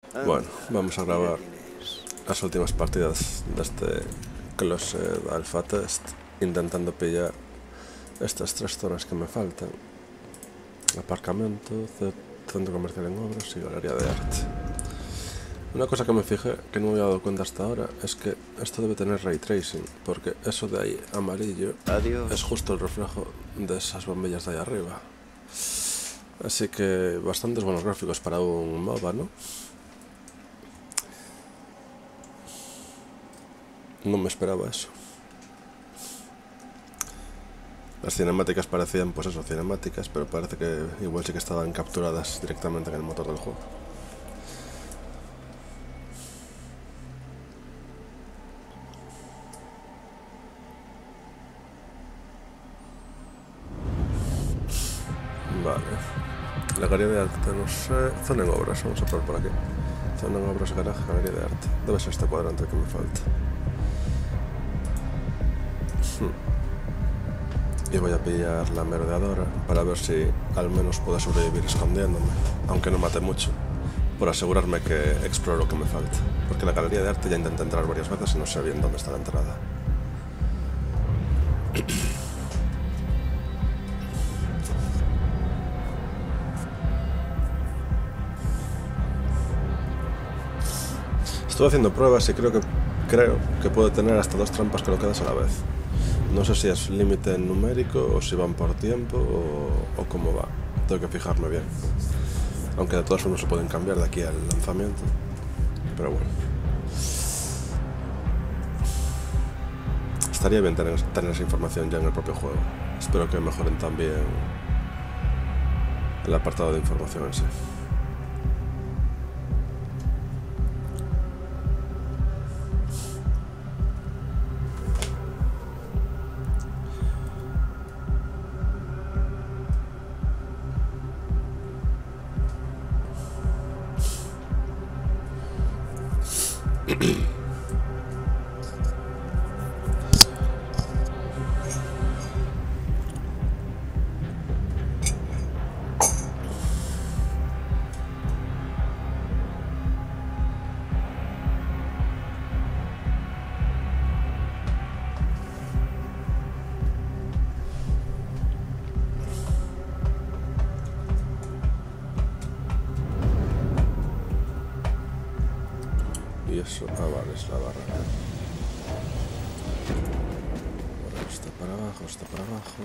Bueno, vamos a grabar las últimas partidas de este Closed Alpha Test, intentando pillar estas 3 zonas que me faltan: aparcamiento, centro comercial en obras y galería de arte. Una cosa que me fijé, que no me había dado cuenta hasta ahora, es que esto debe tener ray tracing, porque eso de ahí amarillo es justo el reflejo de esas bombillas de ahí arriba. Así que bastantes buenos gráficos para un MOBA, ¿no? No me esperaba eso. Las cinemáticas parecían, pues eso, cinemáticas, pero parece que igual sí que estaban capturadas directamente en el motor del juego. Vale. La galería de arte, no sé. Zona en obras, vamos a probar por aquí. Zona en obras, garaje, galería de arte. Debe ser este cuadrante que me falta. Y voy a pillar la merodeadora para ver si al menos puedo sobrevivir escondiéndome, aunque no mate mucho, por asegurarme que exploro lo que me falta. Porque la galería de arte ya intenté entrar varias veces y no sé bien dónde está la entrada. Estoy haciendo pruebas y creo que puedo tener hasta 2 trampas colocadas a la vez. No sé si es límite numérico o si van por tiempo o cómo va. Tengo que fijarme bien. Aunque de todas formas se pueden cambiar de aquí al lanzamiento. Pero bueno. Estaría bien tener esa información ya en el propio juego. Espero que mejoren también el apartado de información en sí. Y eso, vale, es la barra. Está para abajo, está para abajo.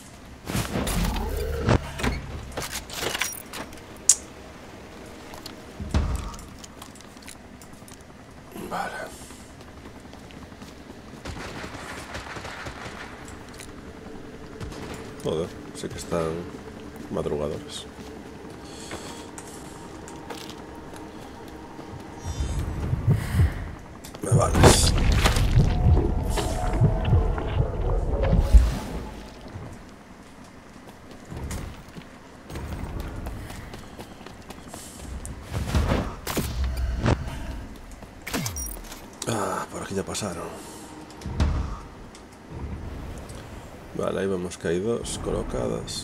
Vale. Joder, sí que están madrugadores. Me vales. Ah, por aquí ya pasaron. Vale, ahí vemos que hay 2 colocadas.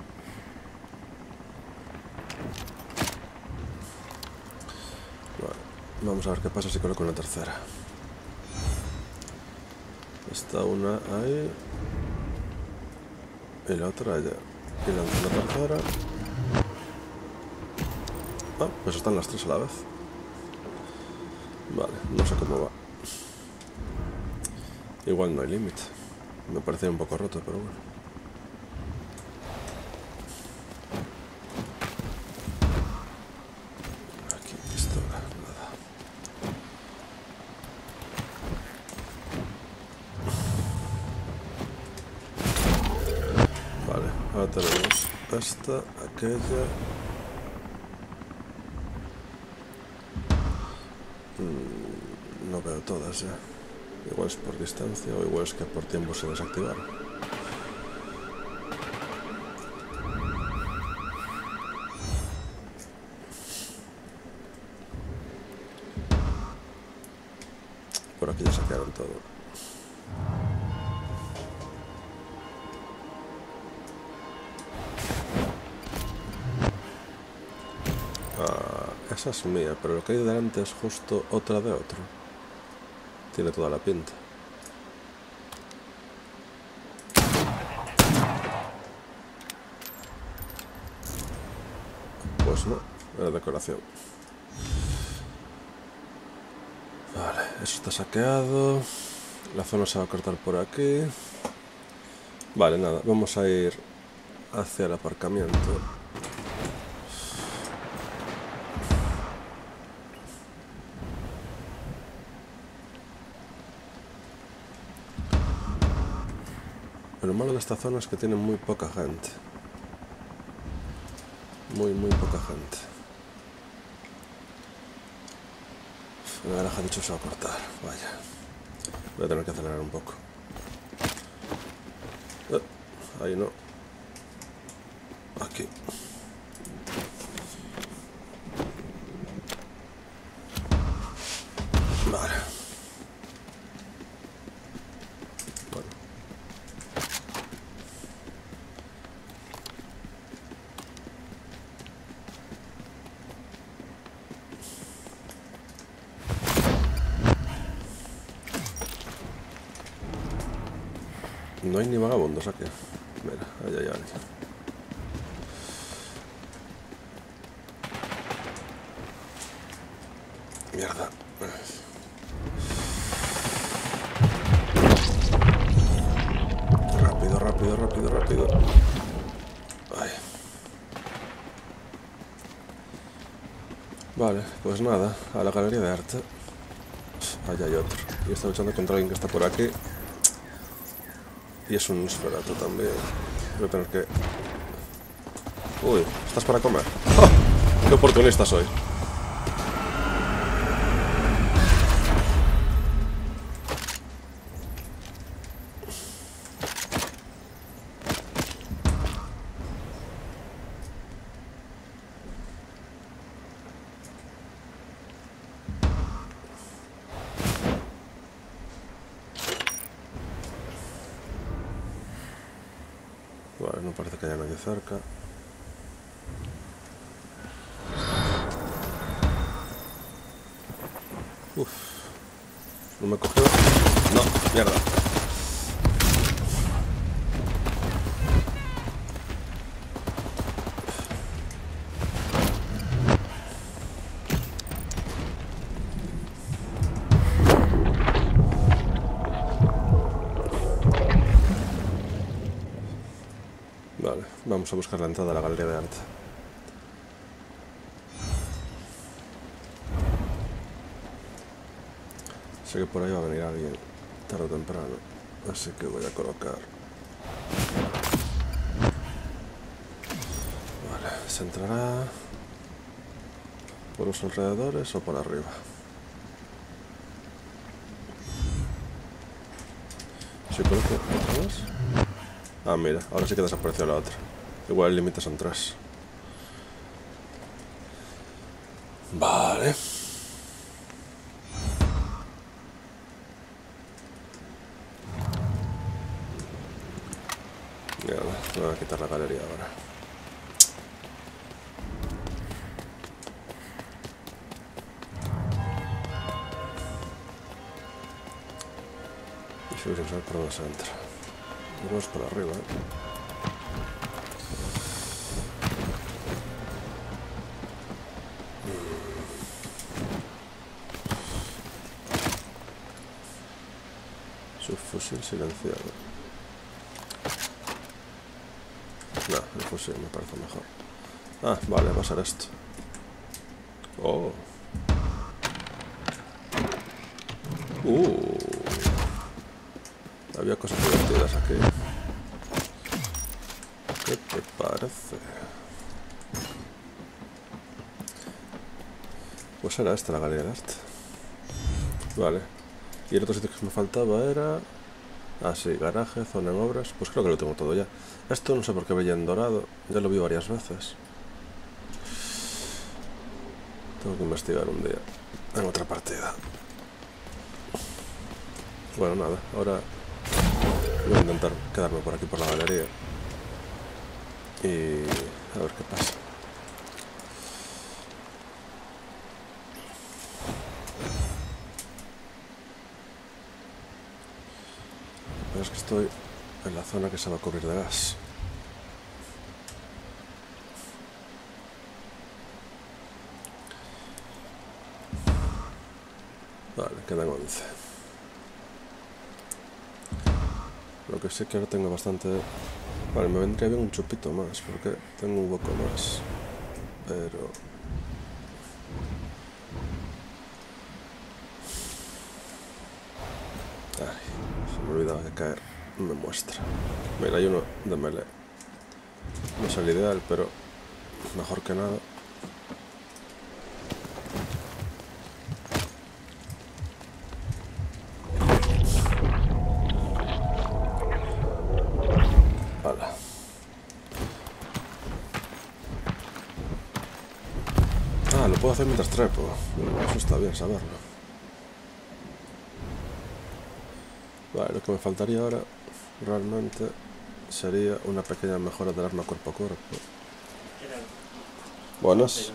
Vale, vamos a ver qué pasa si coloco una tercera. Está una ahí. Y la otra allá. Y lanzo una tercera. Ah, pues están las 3 a la vez. Vale, no sé cómo va. Igual no hay límite. Me parecía un poco roto, pero bueno. Aquí, pistola, nada. Vale, ahora tenemos esta, aquella. No veo todas ya. Igual es por distancia o igual es que por tiempo se desactivaron. Por aquí ya saquearon todo. casa es mía, pero lo que hay delante es justo otra de otro. Tiene toda la pinta. Pues no, era decoración. Vale, eso está saqueado. La zona se va a cortar por aquí. Vale, nada, vamos a ir hacia el aparcamiento. Pero lo malo de esta zona es que tiene muy poca gente. Muy poca gente. La garaje de hecho se va a cortar, vaya. Voy a tener que acelerar un poco. Ahí no. Aquí. Vale. Bueno. No hay ni vagabundos aquí. Mira, ahí hay alguien. Mierda. Rápido. Ay. Vale, pues nada, a la galería de arte. Allá hay otro. Y está luchando contra alguien que está por aquí. Y es un Nosferatu también. Voy a tener que... Uy, ¿estás para comer? ¡Oh! ¡Qué oportunista soy! Vale, no parece que haya nadie cerca. Uf. ¿No me cogió? No, mierda. Vale, vamos a buscar la entrada a la galería de arte. Sé que por ahí va a venir alguien tarde o temprano, así que voy a colocar... Vale, ¿se entrará por los alrededores o por arriba? ¿Sí coloco otra más? Ah, mira, ahora sí que desapareció la otra. Igual el límite son 3. Vale. Mierda, me voy a quitar la galería ahora. Y si voy a saber por dónde se entra. Vamos por arriba, Subfusil silenciado. No, el fusil me parece mejor. Ah, vale, va a ser esto. Oh. Había cosas divertidas aquí. ¿Qué te parece? Pues era esta la galería de arte. Vale. Y el otro sitio que me faltaba era... Ah, sí, garaje, zona en obras. Pues creo que lo tengo todo ya. Esto no sé por qué veía en dorado. Ya lo vi varias veces. Tengo que investigar un día. En otra partida. Bueno, nada. Ahora voy a intentar quedarme por aquí por la galería. Y... a ver qué pasa. pero es que estoy en la zona que se va a cubrir de gas. Vale, quedan 11. Lo que sé que ahora tengo bastante... Vale, me vendría bien un chupito más, porque tengo un poco más. Pero... Ay, se me olvidaba de caer. Me muestra. Mira, hay uno de melee. No es el ideal, pero mejor que nada. Hala. Ah, lo puedo hacer mientras trepo. Eso está bien saberlo. Vale, lo que me faltaría ahora realmente sería una pequeña mejora del arma cuerpo a cuerpo. Buenas.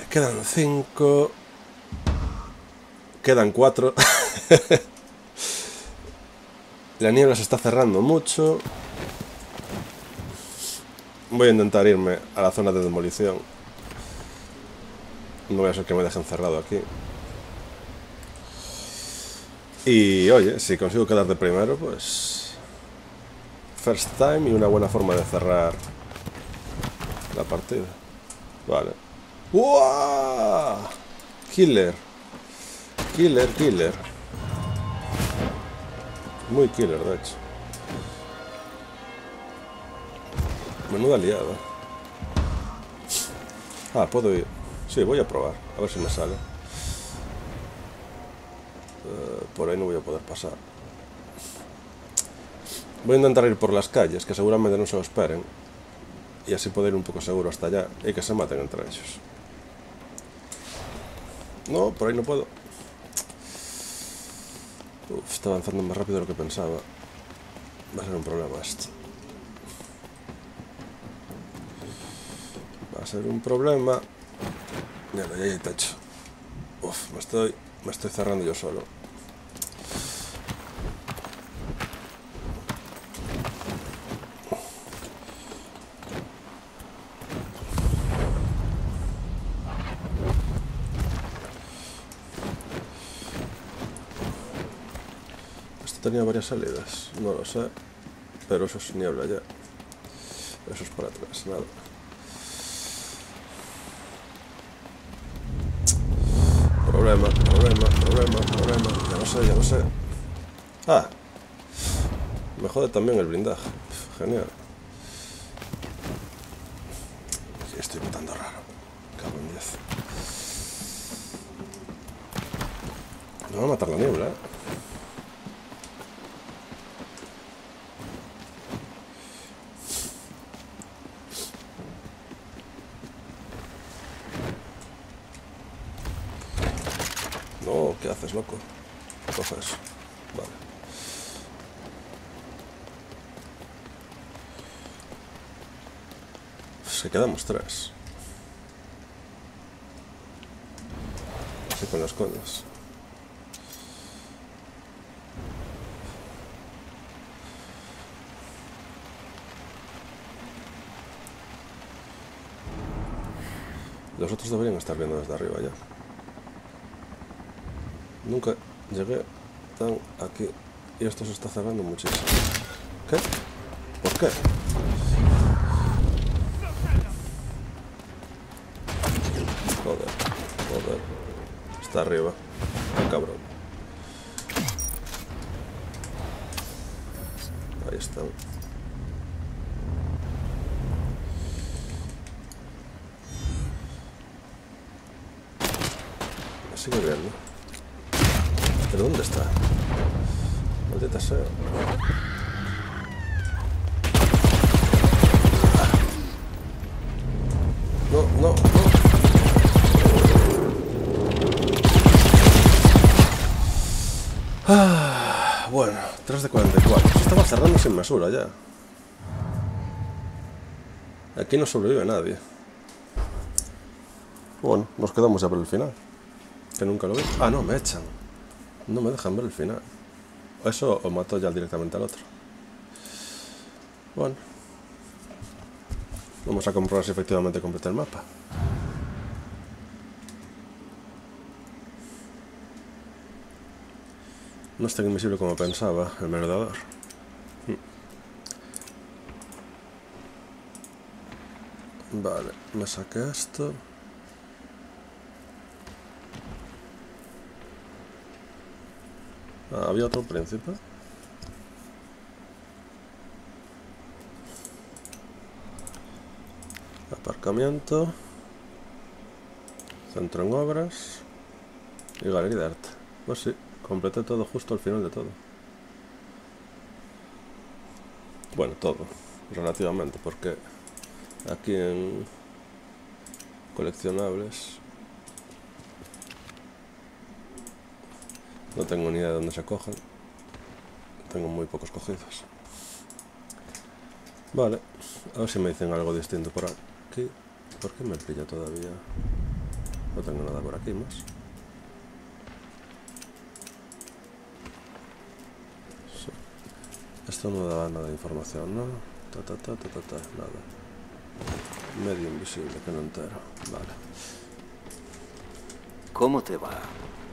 Quedan 5. Quedan 4. La niebla se está cerrando mucho. Voy a intentar irme a la zona de demolición. No voy a ser que me dejen cerrado aquí. Y oye, si consigo quedar de primero, pues... first time y una buena forma de cerrar la partida. Vale. ¡Wow! Killer. Killer. Muy killer, de hecho. Menuda liada. Ah, puedo ir. Sí, voy a probar. A ver si me sale. Por ahí no voy a poder pasar. Voy a intentar ir por las calles, que seguramente no se lo esperen. Y así puedo ir un poco seguro hasta allá. Y que se maten entre ellos. No, por ahí no puedo. Uf, está avanzando más rápido de lo que pensaba. Va a ser un problema esto. Va a ser un problema. Ya hay techo. Uf, me estoy cerrando yo solo. Esto tenía varias salidas, no lo sé. Pero eso es niebla ya. Eso es por atrás, nada. Problema. Ya lo sé. Ah. Me jode también el blindaje. Genial. Sí, estoy matando raro. Cago en 10. Me va a matar la niebla, ¿eh? No, ¿qué haces, loco? Coge eso. Vale. Se quedamos 3. Así con las coñas. Los otros deberían estar viendo desde arriba ya. Nunca llegué tan aquí. Y esto se está cerrando muchísimo. ¿Qué? ¿Por qué? Joder. Está arriba. Oh, cabrón. Ahí están. Me sigue viendo. ¿Pero dónde está? Maldita sea. No. Bueno, 3 de 44. Se estaba cerrando sin mesura ya. Aquí no sobrevive nadie. Bueno, nos quedamos ya por el final. Que nunca lo vi. Ah, no, me echan. No me dejan ver el final. Eso o mató ya directamente al otro. Bueno. Vamos a comprobar si efectivamente completa el mapa. No es tan invisible como pensaba el merodeador. Vale, me saqué esto. Ah, había otro príncipe. Aparcamiento. Centro en obras. Y galería de arte. Pues sí, completé todo justo al final de todo. Bueno, todo. Relativamente, porque aquí en coleccionables no tengo ni idea de dónde se cogen. Tengo muy pocos cogidos. Vale, a ver si me dicen algo distinto por aquí. ¿Por qué me pilla todavía? No tengo nada por aquí más. Sí. Esto no da nada de información, ¿no? Nada. Medio invisible, que no entero. Vale. ¿Cómo te va?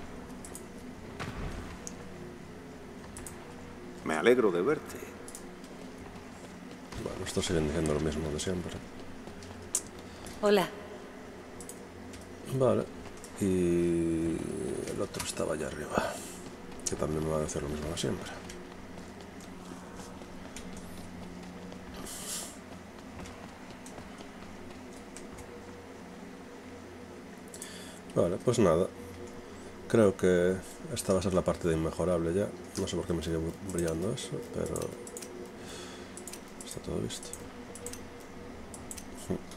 Me alegro de verte. Bueno, estos siguen diciendo lo mismo de siempre. Hola. Vale. Y el otro estaba allá arriba, que también me va a decir lo mismo de siempre. Vale, pues nada. Creo que esta va a ser la parte de inmejorable ya. No sé por qué me sigue brillando eso, pero está todo visto.